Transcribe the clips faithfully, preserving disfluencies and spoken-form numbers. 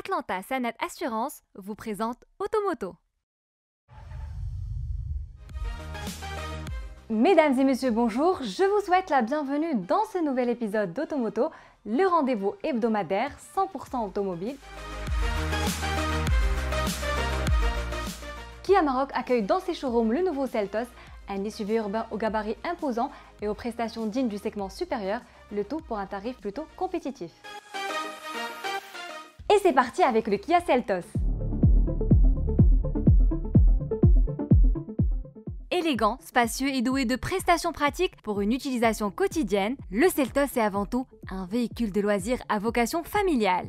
Atlanta Sanad Assurance vous présente Automoto. Mesdames et messieurs, bonjour, je vous souhaite la bienvenue dans ce nouvel épisode d'Automoto, le rendez-vous hebdomadaire cent pour cent automobile. Kia Maroc accueille dans ses showrooms le nouveau Seltos, un S U V urbain au gabarit imposant et aux prestations dignes du segment supérieur, le tout pour un tarif plutôt compétitif. Et c'est parti avec le Kia Seltos. Élégant, spacieux et doué de prestations pratiques pour une utilisation quotidienne, le Seltos est avant tout un véhicule de loisirs à vocation familiale.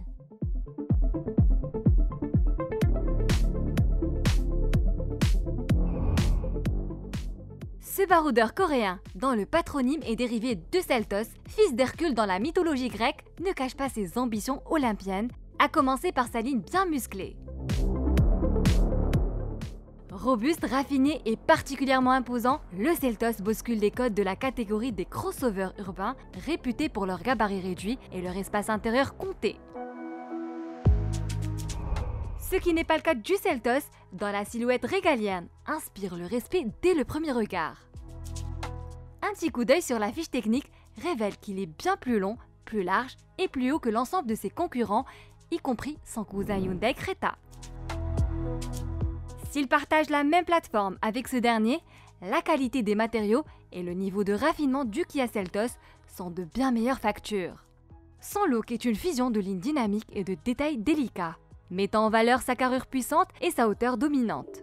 Ce baroudeur coréen, dont le patronyme est dérivé de Seltos, fils d'Hercule dans la mythologie grecque, ne cache pas ses ambitions olympiennes, à commencer par sa ligne bien musclée. Robuste, raffiné et particulièrement imposant, le Seltos bouscule les codes de la catégorie des crossovers urbains, réputés pour leur gabarit réduit et leur espace intérieur compté. Ce qui n'est pas le cas du Seltos, dans la silhouette régalienne, inspire le respect dès le premier regard. Un petit coup d'œil sur la fiche technique révèle qu'il est bien plus long, plus large et plus haut que l'ensemble de ses concurrents, y compris son cousin Hyundai Creta. S'il partage la même plateforme avec ce dernier, la qualité des matériaux et le niveau de raffinement du Kia Seltos sont de bien meilleure facture. Son look est une fusion de lignes dynamiques et de détails délicats, mettant en valeur sa carrure puissante et sa hauteur dominante.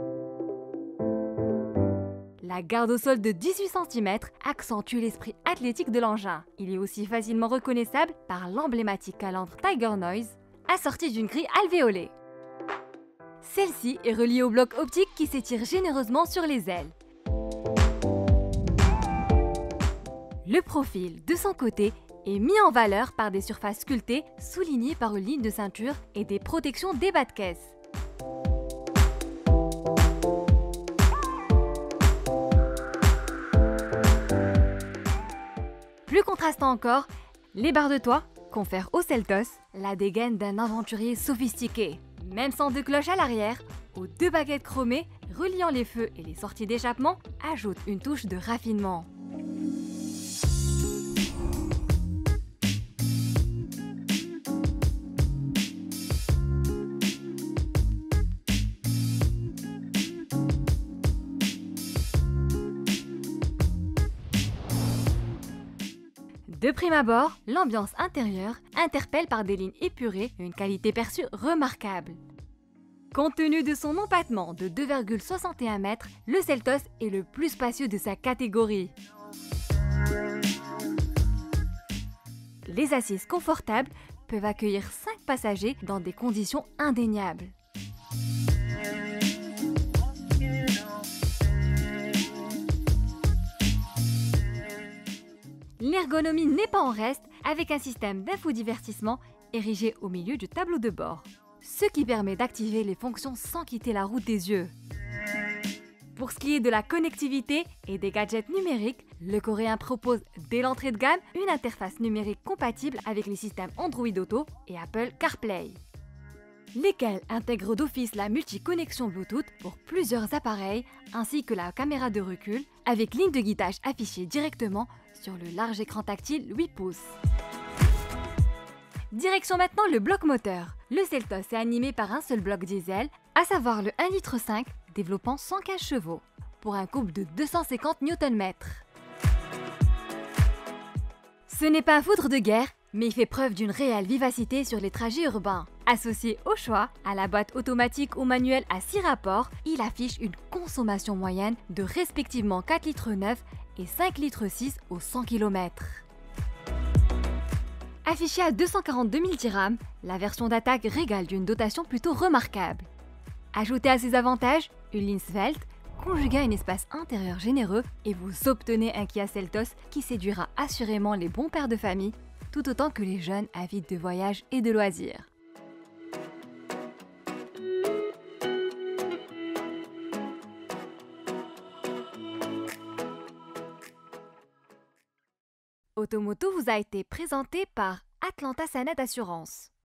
La garde au sol de dix-huit centimètres accentue l'esprit athlétique de l'engin. Il est aussi facilement reconnaissable par l'emblématique calandre Tiger Noise, assortie d'une grille alvéolée. Celle-ci est reliée au bloc optique qui s'étire généreusement sur les ailes. Le profil, de son côté, est mis en valeur par des surfaces sculptées soulignées par une ligne de ceinture et des protections des bas de caisse. Plus contrastant encore, les barres de toit confèrent au Seltos la dégaine d'un aventurier sophistiqué. Même sans deux cloches à l'arrière, aux deux baguettes chromées reliant les feux et les sorties d'échappement ajoutent une touche de raffinement. De prime abord, l'ambiance intérieure interpelle par des lignes épurées et une qualité perçue remarquable. Compte tenu de son empattement de deux virgule soixante et un mètres, le Seltos est le plus spacieux de sa catégorie. Les assises confortables peuvent accueillir cinq passagers dans des conditions indéniables. L'ergonomie n'est pas en reste avec un système d'infodivertissement érigé au milieu du tableau de bord, ce qui permet d'activer les fonctions sans quitter la route des yeux. Pour ce qui est de la connectivité et des gadgets numériques, le Coréen propose dès l'entrée de gamme une interface numérique compatible avec les systèmes Android Auto et Apple CarPlay, lesquels intègrent d'office la multi-connexion Bluetooth pour plusieurs appareils ainsi que la caméra de recul avec ligne de guidage affichée directement sur le large écran tactile huit pouces. Direction maintenant le bloc moteur. Le Seltos est animé par un seul bloc diesel, à savoir le un virgule cinq litres développant cent quinze chevaux, pour un couple de deux cent cinquante newton-mètres. Ce n'est pas un foudre de guerre, mais il fait preuve d'une réelle vivacité sur les trajets urbains. Associé au choix, à la boîte automatique ou manuelle à six rapports, il affiche une consommation moyenne de respectivement quatre virgule neuf litres et cinq virgule six litres au cent kilomètres. Affichée à deux cent quarante-deux mille dirhams, la version d'attaque régale d'une dotation plutôt remarquable. Ajoutez à ses avantages une ligne svelte, conjuguée à un espace intérieur généreux et vous obtenez un Kia Seltos qui séduira assurément les bons pères de famille, tout autant que les jeunes avides de voyage et de loisirs. Automoto vous a été présenté par Atlanta Sanad Assurance.